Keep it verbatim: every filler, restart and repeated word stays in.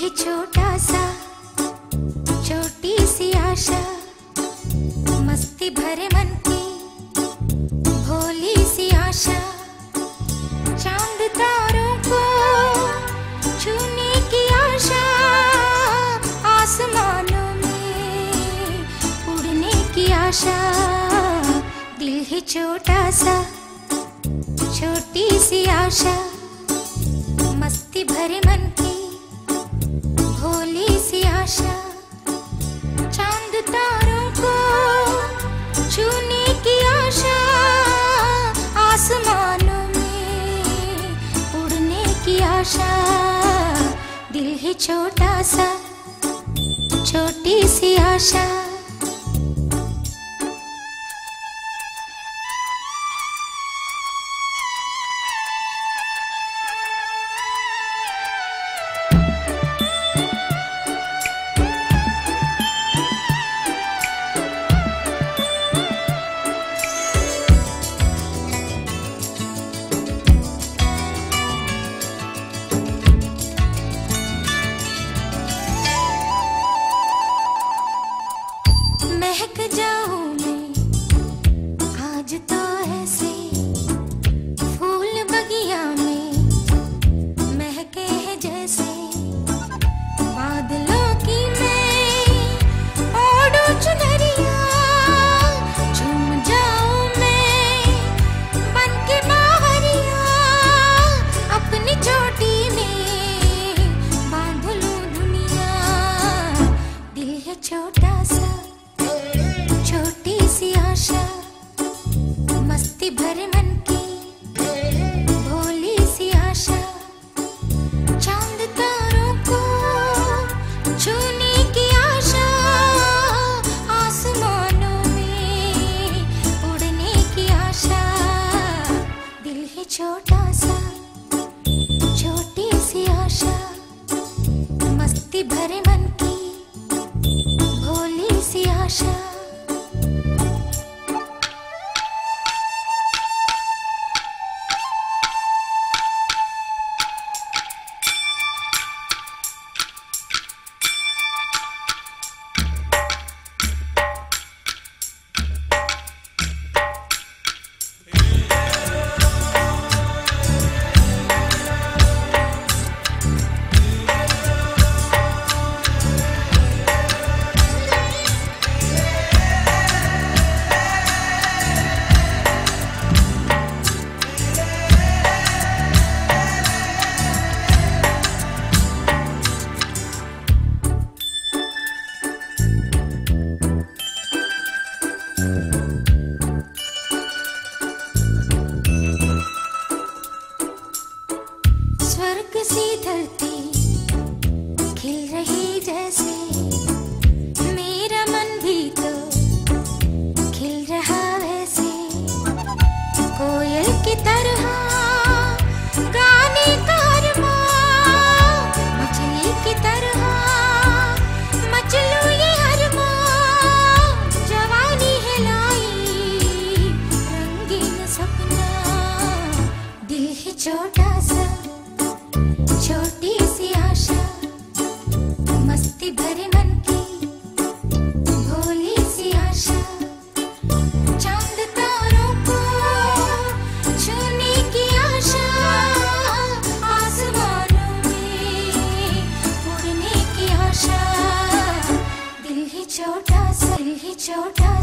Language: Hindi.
है छोटा सा, छोटी सी आशा, मस्ती भरे मन की भोली सी आशा, चांद तारों को छूने की आशा, आसमानों में उड़ने की आशा। दिल है छोटा सा, छोटी सी आशा, मस्ती भरे मन की भोली सी आशा, चांद तारों को छूने की आशा, आसमानों में उड़ने की आशा। दिल है छोटा सा, छोटी सी आशा। महक जाऊं मैं आज तो ऐसे, फूल बगिया में महके हैं जैसे, बादलों की मैं ओढ़ू चुनरिया, झूम जाऊं मैं बन के बावरिया, अपनी चोटी में बांध लूं दुनिया। दिल है छोटा सा, छोटी सी आशा, मस्ती भरे मन की भोली सी आशा, चांद तारों को छूने की आशा, आसमानों में उड़ने की आशा। दिल है छोटा सा, छोटी सी आशा, मस्ती भरे मन की भोली सी आशा। स्वर्ग सी धरती खिल रही जैसे, मेरा मन भी तो खिल रहा वैसे, कोयल की तरह गाने का अरमां, मछली की तरह मचलूं ये अरमां, जवानी है लाई रंगीन सपना। दिल है छोटा सा, छोटी सी आशा, मस्ती भरे मन की भोली सी आशा, चांद तारों को छूने की आशा, आसमानों में उड़ने की आशा। दिल ही छोटा सा, दिल ही छोटा